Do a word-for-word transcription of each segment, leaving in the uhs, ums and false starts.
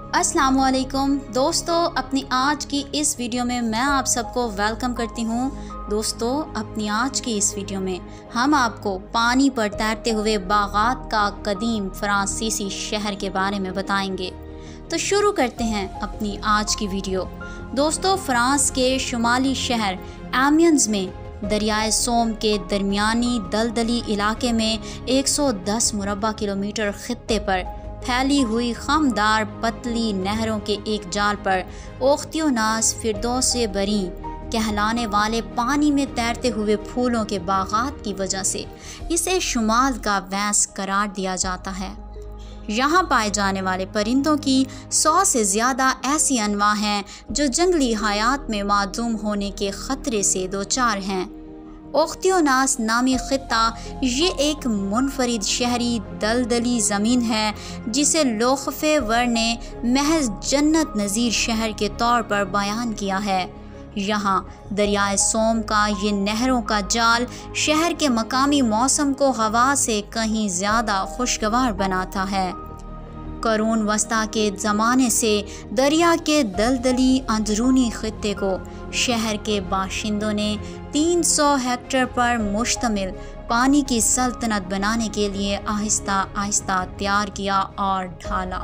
अस्सलामुअलैकुम दोस्तों, अपनी आज की इस वीडियो में मैं आप सबको वेलकम करती हूँ। दोस्तों, अपनी आज की इस वीडियो में हम आपको पानी पर तैरते हुए बागात का कदीम फ्रांसीसी शहर के बारे में बताएंगे। तो शुरू करते हैं अपनी आज की वीडियो। दोस्तों, फ्रांस के शुमाली शहर एमियंस में दरियाए सोम के दरमियानी दलदली इलाके में एक सौ दस मुरबा किलोमीटर खित्ते पर फैली हुई खमदार पतली नहरों के एक जाल पर ओख्तियो नास फिरदौस बरी कहलाने वाले पानी में तैरते हुए फूलों के बागात की वजह से इसे शुमाल का वैंस करार दिया जाता है। यहाँ पाए जाने वाले परिंदों की सौ से ज़्यादा ऐसी अनवा हैं जो जंगली हयात में मादूम होने के ख़तरे से दो चार हैं। ओख्तियो नास नामी ख़ित्ता ये एक मुनफरिद शहरी दलदली ज़मीन है जिसे लोखफ़े वर ने महज जन्नत नज़ीर शहर के तौर पर बयान किया है। यहाँ दरियाए सोम का ये नहरों का जाल शहर के मकामी मौसम को हवा से कहीं ज़्यादा खुशगवार बनाता है। करून वस्ता के ज़माने से दरिया के दलदली अंदरूनी खित्ते को शहर के बाशिंदों ने तीन सौ हेक्टेयर पर मुश्तमिल पानी की सल्तनत बनाने के लिए आहिस्ता आहिस्ता तैयार किया और ढाला।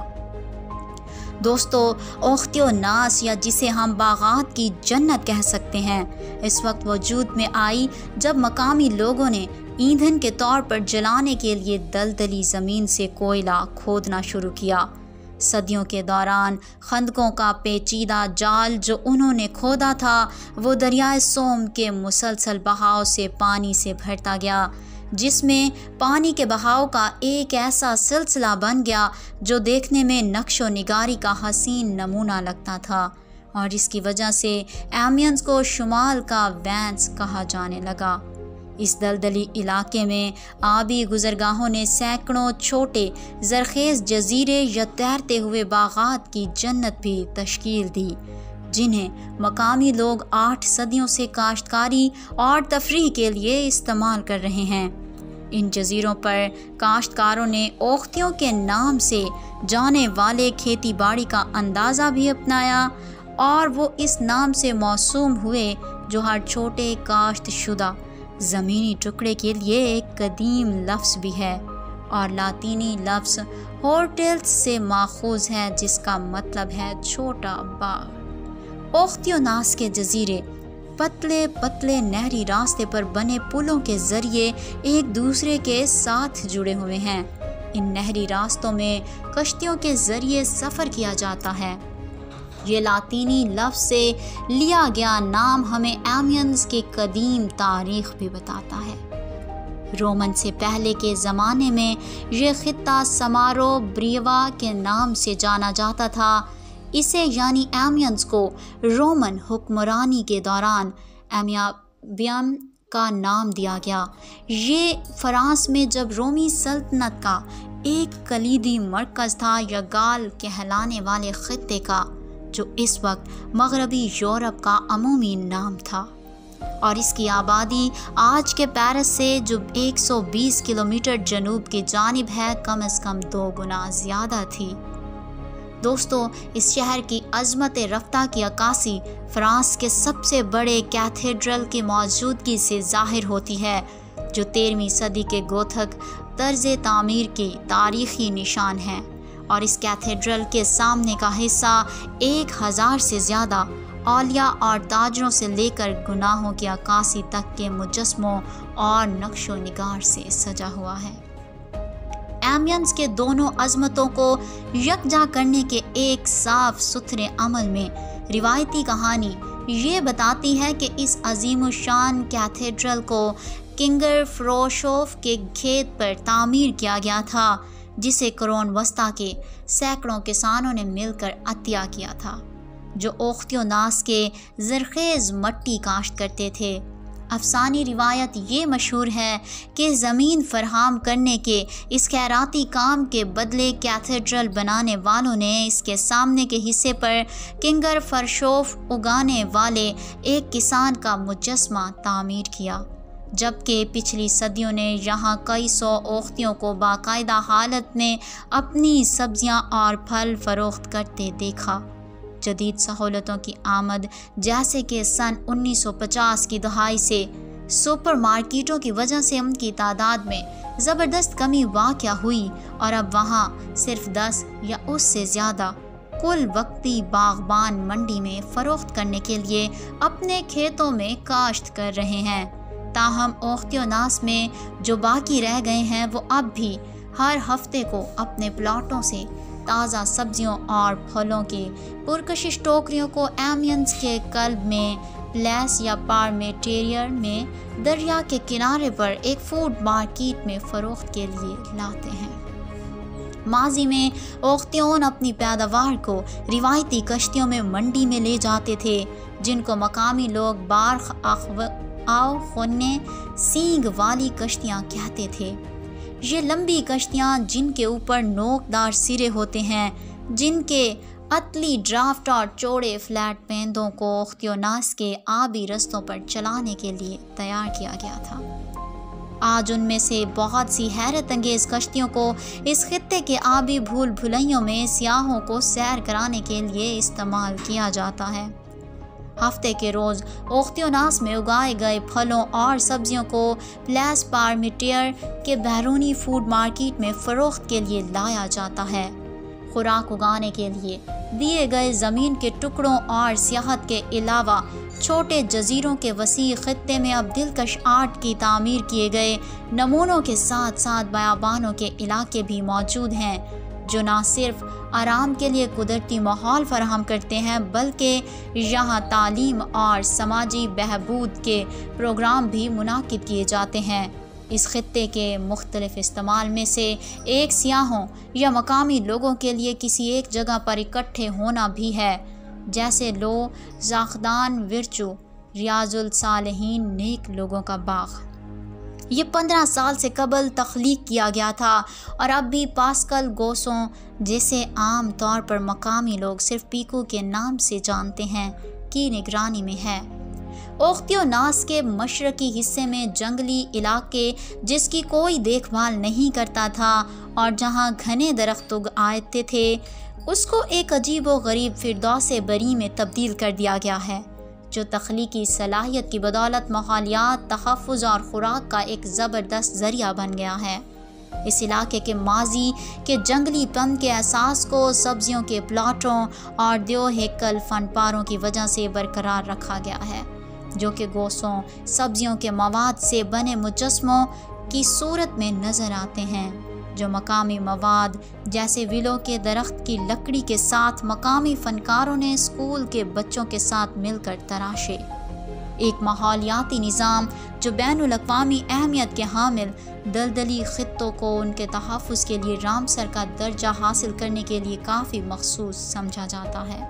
दोस्तों, ओख्तियो नास या जिसे हम बागात की जन्नत कह सकते हैं, इस वक्त वजूद में आई जब मकामी लोगों ने ईंधन के तौर पर जलाने के लिए दलदली ज़मीन से कोयला खोदना शुरू किया। सदियों के दौरान खंदकों का पेचीदा जाल जो उन्होंने खोदा था वो दरियाए सोम के मुसलसल बहाव से पानी से भरता गया, जिसमें पानी के बहाव का एक ऐसा सिलसिला बन गया जो देखने में नक्शो निगारी का हसीन नमूना लगता था, और इसकी वजह से एमियंस को शुमाल का वैंस कहा जाने लगा। इस दलदली इलाके में आबी गुज़रगाहों ने सैकड़ों छोटे ज़रख़ेज़ जज़ीरे या तैरते हुए बागात की जन्नत भी तश्कील दी, जिन्हें मकामी लोग आठ सदियों से काश्तकारी और तफरीह के लिए इस्तेमाल कर रहे हैं। इन जज़ीरों पर काश्तकारों ने ओख्तियों के नाम से जाने वाले खेती बाड़ी का अंदाज़ा भी अपनाया, और वो इस नाम से मौसूम हुए जो हर छोटे काश्त शुदा ज़मीनी टुकड़े के लिए एक कदीम लफ्ज़ भी है, और लातीनी लफ्ज़ होर्टेल्स से माखूज़ है जिसका मतलब है छोटा बाग। ओख्तियो नास के जज़ीरे पतले पतले नहरी रास्ते पर बने पुलों के ज़रिए एक दूसरे के साथ जुड़े हुए हैं। इन नहरी रास्तों में कश्तियों के ज़रिए सफ़र किया जाता है। ये लातीनी लफ्ज़ से लिया गया नाम हमें एमियंस के कदीम तारीख़ भी बताता है। रोमन से पहले के ज़माने में ये ख़ित्ता समारो ब्रियवा के नाम से जाना जाता था। इसे यानी एमियंस को रोमन हुक्मरानी के दौरान एमियाबियम का नाम दिया गया। ये फ़रांस में जब रोमी सल्तनत का एक कलीदी मरकज़ था या गाल कहलाने वाले ख़ित्ते का, जो इस वक्त मगरबी यूरोप का अमूमी नाम था, और इसकी आबादी आज के पेरिस से जो एक सौ बीस किलोमीटर जनूब की जानिब है कम अज़ कम दो गुना ज़्यादा थी। दोस्तों, इस शहर की अज़मत रफ्ता की अक्कासी फ्रांस के सबसे बड़े कैथेड्रल की मौजूदगी से ज़ाहिर होती है, जो तेरहवीं सदी के गोथक तर्ज़ तामीर की तारीख़ी निशान है, और इस कैथेड्रल के सामने का हिस्सा एक हज़ार से ज़्यादा औलिया और ताजरों से लेकर गुनाहों की अक्कासी तक के मुजस्मों और नक्शो निगार से सजा हुआ है। एमियंस के दोनों अज़मतों को यकजा करने के एक साफ सुथरे अमल में रिवायती कहानी ये बताती है कि इस अजीमुशान कैथेड्रल को किंगर फ्रोशोफ के खेत पर तामीर किया गया था, जिसे करोन वस्ता के सैकड़ों किसानों ने मिलकर अतिया किया था, जो ओख्तियो नास के ज़रख़ेज़ मट्टी काश्त करते थे। अफसानी रिवायत ये मशहूर है कि ज़मीन फरहम करने के इस खैराती काम के बदले कैथेड्रल बनाने वालों ने इसके सामने के हिस्से पर किंगर फरशोफ उगाने वाले एक किसान का मुजस्मा तामीर किया, جبکہ پچھلی صدیوں نے یہاں کئی سو اوقتیوں کو باقاعدہ حالت میں اپنی سبزیاں اور پھل فروخت کرتے دیکھا۔ جدید سہولتوں کی آمد جیسے کہ سن انیس سو پچاس کی دہائی سے سپر مارکیٹوں کی وجہ سے ان کی تعداد میں زبردست کمی واقع ہوئی اور اب وہاں صرف دس یا اس سے زیادہ کل وقتی باغبان منڈی میں فروخت کرنے کے لیے اپنے کھیتوں میں کاشت کر رہے ہیں۔ تاہم اوقتی ناس میں جو باقی رہ گئے ہیں وہ اب بھی ہر ہفتے کو اپنے پلاٹوں سے تازہ سبزیوں اور پھلوں کی پرکشش ٹوکریوں کو ایمینز کے قلب میں پلیس یا پارمیٹیریر میں دریا کے کنارے پر ایک فوڈ مارکیٹ میں فروخت کے لیے لاتے ہیں۔ ماضی میں اوقتیون اپنی پیداوار کو روایتی کشتیوں میں منڈی میں لے جاتے تھے، جن کو مقامی لوگ بارخ آو خونے سینگ والی کشتیاں کہتے تھے۔ یہ لمبی کشتیاں جن کے اوپر نوک دار سرے ہوتے ہیں، جن کے اتلی ڈرافٹ اور چوڑے فلیٹ پیندوں کو اوقتیوناس کے آبی رستوں پر چلانے کے لیے تیار کیا گیا تھا۔ آج ان میں سے بہت سی حیرت انگیز کشتیوں کو اس خطے کے آبی بھول بھلائیوں میں سیاحوں کو سیر کرانے کے لیے استعمال کیا جاتا ہے۔ ہفتے کے روز اوقتیوناس میں اگائے گئے پھلوں اور سبزیوں کو پلیس پارمیٹیئر کے بیرونی فوڈ مارکیٹ میں فروخت کے لیے لایا جاتا ہے۔ خوراک اگانے کے لیے دیے گئے زمین کے ٹکڑوں اور سیاحت کے علاوہ چھوٹے جزیروں کے وسیع خطے میں اب دلکش آرٹ کی تعمیر کیے گئے نمونوں کے ساتھ ساتھ بیابانوں کے علاقے بھی موجود ہیں، جو نہ صرف آرام کے لیے قدرتی ماحول فراہم کرتے ہیں بلکہ یہاں تعلیم اور سماجی بہبود کے پروگرام بھی منعقد کیے جاتے ہیں۔ اس خطے کے مختلف استعمال میں سے ایک سیاحوں یا مقامی لوگوں کے لیے کسی ایک جگہ پر اکٹھے ہونا بھی ہے، جیسے لو زاخدان ورچو ریاض الصالحین نیک لوگوں کا باغ۔ یہ پندرہ سال سے قبل تخلیق کیا گیا تھا اور اب بھی پاسکل گوسوں جسے عام طور پر مقامی لوگ صرف پیکو کے نام سے جانتے ہیں کی نگرانی میں ہے۔ اوقتیوناس کے مشرقی حصے میں جنگلی علاقے جس کی کوئی دیکھ بھال نہیں کرتا تھا اور جہاں گھنے درخت اگ آتے تھے، اس کو ایک عجیب و غریب فردوس بری میں تبدیل کر دیا گیا ہے، جو تخلیقی صلاحیت کی بدولت ماحولیات، تحفظ اور خوراک کا ایک زبردست ذریعہ بن گیا ہے۔ اس علاقے کے ماضی کے جنگلی پن کے احساس کو سبزیوں کے پلاٹوں اور دیو ہیکل فن پاروں کی وجہ سے برقرار رکھا گیا ہے، جو کہ گوسوں سبزیوں کے مواد سے بنے مجسموں کی صورت میں نظر آتے ہیں، جو مقامی مواد جیسے ولو کے درخت کی لکڑی کے ساتھ مقامی فنکاروں نے اسکول کے بچوں کے ساتھ مل کر تراشے۔ ایک ماحولیاتی نظام جو بین الاقوامی اہمیت کے حامل دلدلی خطوں کو ان کے تحفظ کے لیے رامسر کا درجہ حاصل کرنے کے لیے کافی مخصوص سمجھا جاتا ہے۔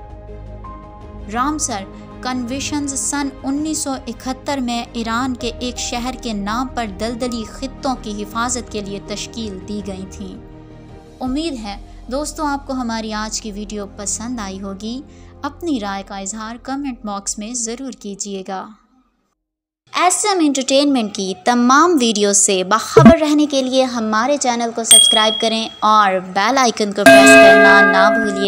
رامسر کنوینشنز سن انیس سو اکہتر میں ایران کے ایک شہر کے نام پر دلدلی خطوں کی حفاظت کے لیے تشکیل دی گئی تھیں۔ امید ہے دوستوں آپ کو ہماری آج کی ویڈیو پسند آئی ہوگی۔ اپنی رائے کا اظہار کمنٹ باکس میں ضرور کیجیے گا۔ ایس ایم انٹرٹینمنٹ کی تمام ویڈیوز سے باخبر رہنے کے لیے ہمارے چینل کو سبسکرائب کریں اور بیل آئیکن کو پریس کرنا نہ بھولیے۔